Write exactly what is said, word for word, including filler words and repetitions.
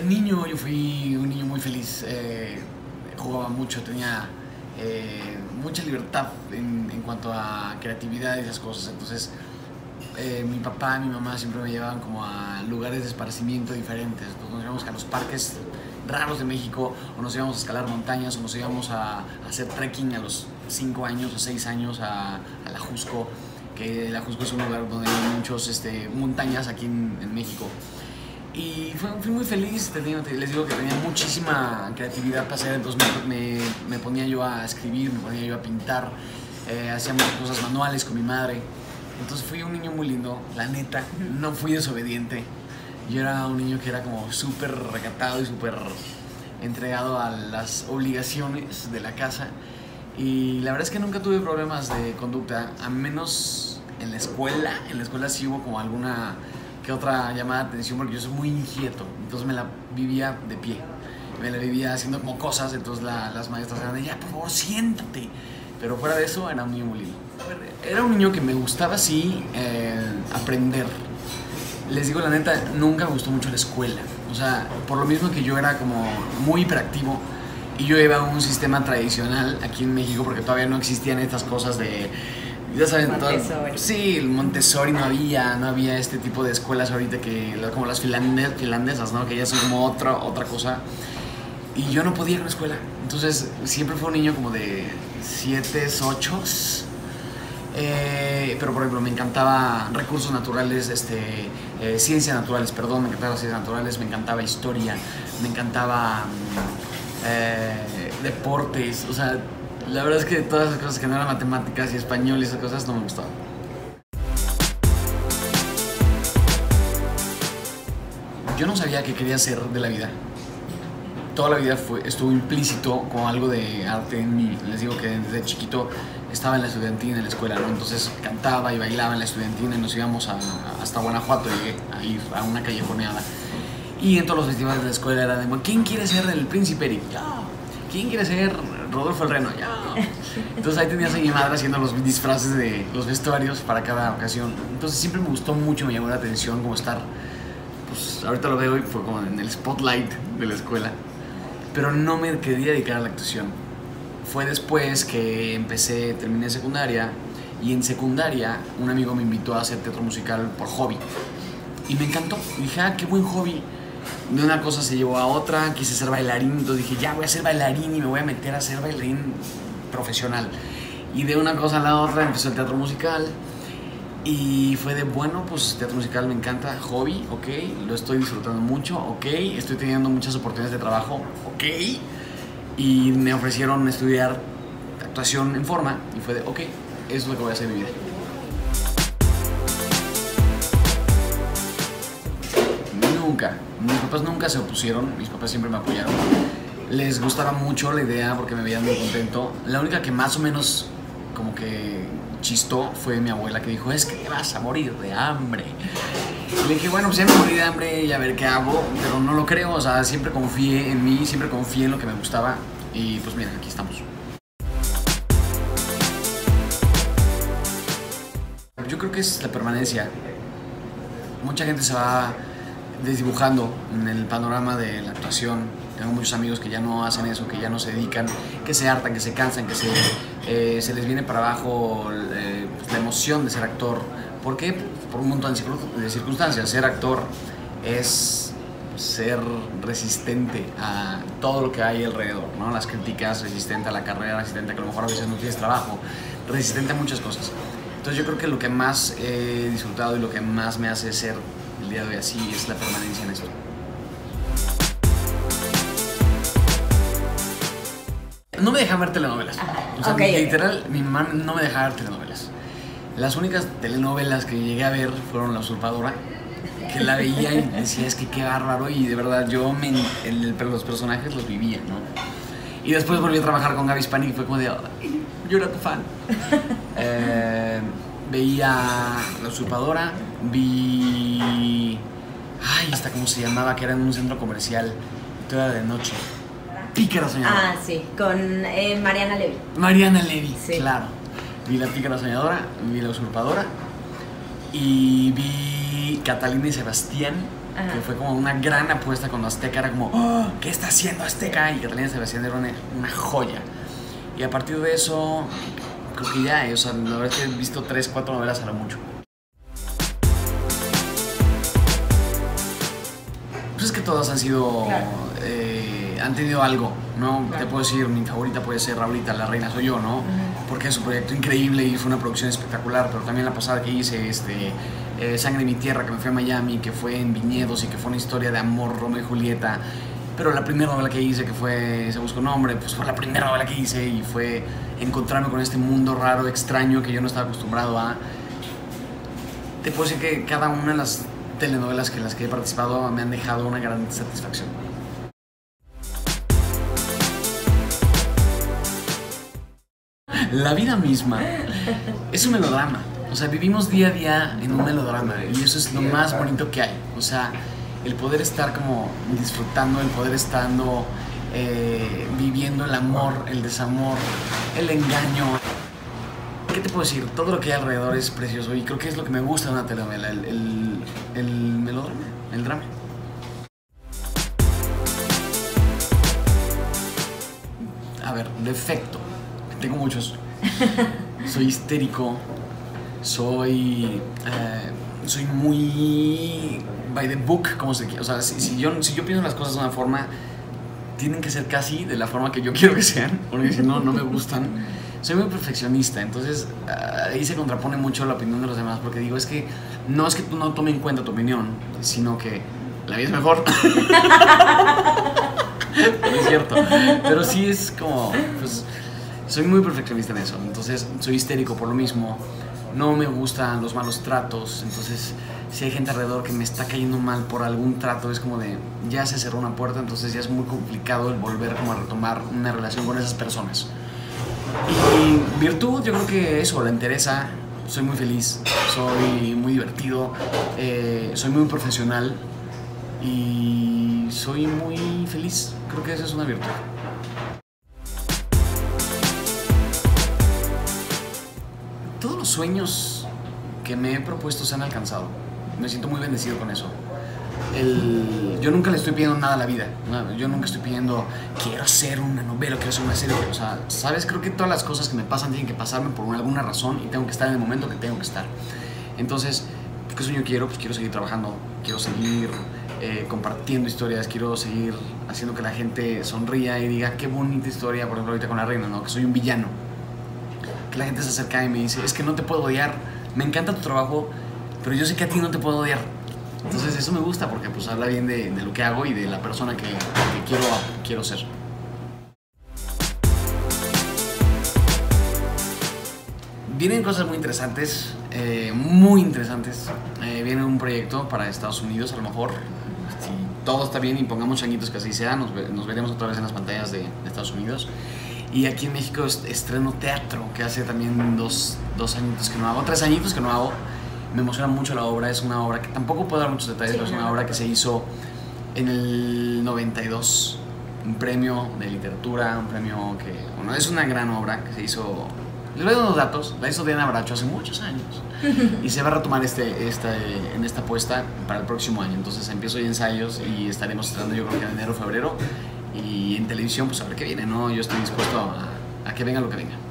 niño yo fui un niño muy feliz, eh, jugaba mucho, tenía eh, mucha libertad en, en cuanto a creatividad y esas cosas. Entonces eh, mi papá y mi mamá siempre me llevaban como a lugares de esparcimiento diferentes. Entonces nos íbamos a los parques raros de México, o nos íbamos a escalar montañas, o nos íbamos a, a hacer trekking a los cinco años o seis años a, a la Jusco, que la Jusco es un lugar donde hay muchas este, montañas aquí en, en México. Y fui, fui muy feliz, te digo, te, les digo que tenía muchísima creatividad para hacer, entonces me, me, me ponía yo a escribir, me ponía yo a pintar, eh, hacía muchas cosas manuales con mi madre. Entonces fui un niño muy lindo, la neta, no fui desobediente. Yo era un niño que era como súper recatado y súper entregado a las obligaciones de la casa. Y la verdad es que nunca tuve problemas de conducta, a menos en la escuela. En la escuela sí hubo como alguna que otra llamada de atención porque yo soy muy inquieto. Entonces me la vivía de pie, me la vivía haciendo como cosas. Entonces la, las maestras eran de, ya, por favor, siéntate. Pero fuera de eso era un niño muy lindo. Era un niño que me gustaba, sí, eh, aprender. Les digo la neta, nunca me gustó mucho la escuela. O sea, por lo mismo que yo era como muy hiperactivo y yo iba a un sistema tradicional aquí en México porque todavía no existían estas cosas de, ya saben, Montessori. Todo, sí, el Montessori no había, no había este tipo de escuelas ahorita que, como las finlandes, finlandesas, ¿no? Que ya son como otra, otra cosa. Y yo no podía ir a una escuela. Entonces, siempre fue un niño como de siete, ocho. Eh, pero por ejemplo me encantaba recursos naturales, este, eh, ciencias naturales, perdón, me encantaba ciencias naturales, me encantaba historia, me encantaba eh, deportes, o sea, la verdad es que todas esas cosas que no eran matemáticas y español y esas cosas no me gustaban. Yo no sabía qué quería hacer de la vida. Toda la vida fue, estuvo implícito con algo de arte en mí. Les digo que desde chiquito estaba en la estudiantina, en la escuela, ¿no? Entonces cantaba y bailaba en la estudiantina y nos íbamos a, hasta Guanajuato, llegué a ir a una callejoneada. Y en todos los festivales de la escuela era de, ¿quién quiere ser el Príncipe Eric? ¡Ya! ¿Quién quiere ser Rodolfo el Reno? ¡Ya! Entonces ahí tenías a mi madre haciendo los disfraces de los vestuarios para cada ocasión. Entonces siempre me gustó mucho, me llamó la atención como estar, pues ahorita lo veo y fue como en el spotlight de la escuela. Pero no me quería dedicar a la actuación. Fue después que empecé, terminé secundaria, y en secundaria un amigo me invitó a hacer teatro musical por hobby. Y me encantó. Y dije, ah, qué buen hobby. De una cosa se llevó a otra, quise ser bailarín, entonces dije, ya voy a ser bailarín y me voy a meter a ser bailarín profesional. Y de una cosa a la otra empezó el teatro musical. Y fue de, bueno, pues teatro musical me encanta, hobby, ok, lo estoy disfrutando mucho, ok, estoy teniendo muchas oportunidades de trabajo, ok, y me ofrecieron estudiar actuación en forma, y fue de, ok, eso es lo que voy a hacer en mi vida. Nunca, mis papás nunca se opusieron, mis papás siempre me apoyaron, les gustaba mucho la idea porque me veían muy contento. La única que más o menos como que chistó fue mi abuela, que dijo, es que te vas a morir de hambre. Y le dije, bueno, pues ya me morí de hambre y a ver qué hago, pero no lo creo, o sea, siempre confié en mí, siempre confié en lo que me gustaba y pues mira, aquí estamos. Yo creo que es la permanencia. Mucha gente se va desdibujando en el panorama de la actuación. Tengo muchos amigos que ya no hacen eso, que ya no se dedican, que se hartan, que se cansan, que se, eh, se les viene para abajo eh, pues, la emoción de ser actor. ¿Por qué? Por un montón de circunstancias. Ser actor es ser resistente a todo lo que hay alrededor, ¿no? Las críticas, resistente a la carrera, resistente a que a lo mejor a veces no tienes trabajo, resistente a muchas cosas. Entonces yo creo que lo que más he disfrutado y lo que más me hace ser el día de hoy así es la permanencia en esto. No me dejaban ver telenovelas. O sea, okay, literal, okay. Mi mamá no me dejaba ver telenovelas. Las únicas telenovelas que llegué a ver fueron La Usurpadora, que la veía y decía, es que qué bárbaro, y de verdad yo me, el, los personajes los vivía, ¿no? Y después volví a trabajar con Gaby Spanik y fue como de, ay, yo era tu fan. eh, veía La Usurpadora, vi... Ay, esta cómo se llamaba, que era en un centro comercial, todo era de noche. Pícara Soñadora. Ah, sí, con eh, Mariana Levy. Mariana Levy, sí. Claro. Vi La Pícara Soñadora, vi La Usurpadora y vi Catalina y Sebastián, Ajá. que fue como una gran apuesta cuando Azteca era como, oh, ¿qué está haciendo Azteca? Y Catalina y Sebastián era una, una joya. Y a partir de eso, creo que ya, o sea, la verdad es que he visto tres, cuatro novelas a lo mucho. Pues es que todas han sido, claro. eh, han tenido algo, ¿no? Claro. Te puedo decir, mi favorita puede ser Raulita, La Reina Soy Yo, ¿no? Uh-huh. Porque es un proyecto increíble y fue una producción espectacular, pero también la pasada que hice, este, eh, Sangre de mi Tierra, que me fui a Miami, que fue en viñedos y que fue una historia de amor, Romeo y Julieta. Pero la primera novela que hice, que fue Se Busca un Hombre, pues fue la primera novela que hice y fue encontrarme con este mundo raro, extraño, que yo no estaba acostumbrado a. Te puedo decir que cada una de las telenovelas que en las que he participado me han dejado una gran satisfacción. La vida misma es un melodrama. O sea, vivimos día a día en un melodrama y eso es lo más bonito que hay. O sea, el poder estar como disfrutando, el poder estando eh, viviendo el amor, el desamor, el engaño. ¿Qué te puedo decir? Todo lo que hay alrededor es precioso y creo que es lo que me gusta de una telenovela, el, el, el melodrama, el drama. A ver, defecto. Tengo muchos. Soy histérico, soy, eh, soy muy by the book, como se quiere. O sea, si, si, yo, si yo pienso las cosas de una forma, tienen que ser casi de la forma que yo quiero que sean, porque si no, no me gustan. Soy muy perfeccionista, entonces uh, ahí se contrapone mucho la opinión de los demás, porque digo, es que no es que tú no tome en cuenta tu opinión, sino que la vida es mejor. No es cierto, pero sí es como, pues, soy muy perfeccionista en eso, entonces soy histérico por lo mismo, no me gustan los malos tratos, entonces si hay gente alrededor que me está cayendo mal por algún trato, es como de, ya se cerró una puerta, entonces ya es muy complicado el volver como a retomar una relación con esas personas. Y virtud, yo creo que eso, la entereza, soy muy feliz, soy muy divertido, eh, soy muy profesional y soy muy feliz, creo que esa es una virtud. Todos los sueños que me he propuesto se han alcanzado. Me siento muy bendecido con eso. El, yo nunca le estoy pidiendo nada a la vida. ¿No? Yo nunca estoy pidiendo, quiero hacer una novela, quiero hacer una serie. O sea, ¿sabes? Creo que todas las cosas que me pasan tienen que pasarme por alguna razón y tengo que estar en el momento que tengo que estar. Entonces, ¿qué sueño quiero? Pues quiero seguir trabajando, quiero seguir eh, compartiendo historias, quiero seguir haciendo que la gente sonría y diga, qué bonita historia, por ejemplo, ahorita con La Reina, ¿no? Que soy un villano. Que la gente se acerca y me dice, es que no te puedo odiar, me encanta tu trabajo, pero yo sé que a ti no te puedo odiar. Entonces eso me gusta porque pues habla bien de, de lo que hago y de la persona que, que quiero, quiero ser. Vienen cosas muy interesantes, eh, muy interesantes. Eh, viene un proyecto para Estados Unidos, a lo mejor. Si todo está bien y pongamos changuitos que así sea, nos, nos veremos otra vez en las pantallas de, de Estados Unidos. Y aquí en México estreno teatro, que hace también dos, dos añitos que no hago, tres añitos que no hago. Me emociona mucho la obra, es una obra que tampoco puedo dar muchos detalles, sí, pero es una no. obra que se hizo en el noventa y dos, un premio de literatura, un premio que, bueno, es una gran obra que se hizo, les voy a dar unos datos, la hizo Diana Bracho hace muchos años y se va a retomar este, esta, en esta puesta para el próximo año, entonces empiezo ya ensayos y estaremos estrenando yo creo que en enero, febrero y en televisión pues a ver qué viene, ¿no? Yo estoy dispuesto a, a que venga lo que venga.